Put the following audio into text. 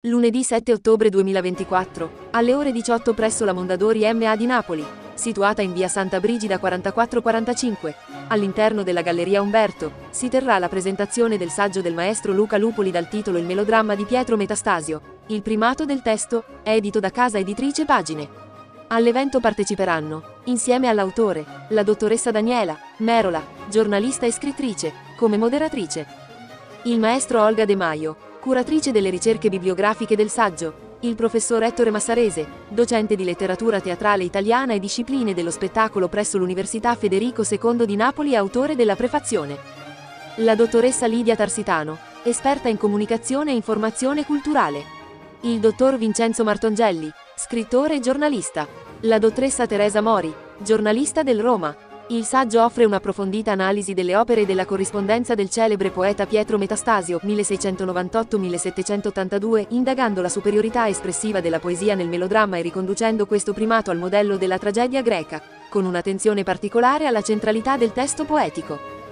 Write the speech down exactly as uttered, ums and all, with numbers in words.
Lunedì sette ottobre duemilaventiquattro, alle ore diciotto presso la Mondadori M A di Napoli, situata in via Santa Brigida quarantaquattro quarantacinque, all'interno della Galleria Umberto, si terrà la presentazione del saggio del maestro Luca Lupoli dal titolo Il melodramma di Pietro Metastasio. Il primato del testo è edito da casa editrice Pagine. All'evento parteciperanno, insieme all'autore, la dottoressa Daniela Merola, giornalista e scrittrice, come moderatrice. Il maestro Olga De Maio, curatrice delle ricerche bibliografiche del saggio, il professor Ettore Massarese, docente di letteratura teatrale italiana e discipline dello spettacolo presso l'Università Federico secondo di Napoli e autore della prefazione. La dottoressa Lidia Tarsitano, esperta in comunicazione e informazione culturale. Il dottor Vincenzo Martongelli, scrittore e giornalista. La dottoressa Teresa Mori, giornalista del Roma. Il saggio offre un'approfondita analisi delle opere e della corrispondenza del celebre poeta Pietro Metastasio milleseicentonovantotto millesettecentottantadue, indagando la superiorità espressiva della poesia nel melodramma e riconducendo questo primato al modello della tragedia greca, con un'attenzione particolare alla centralità del testo poetico.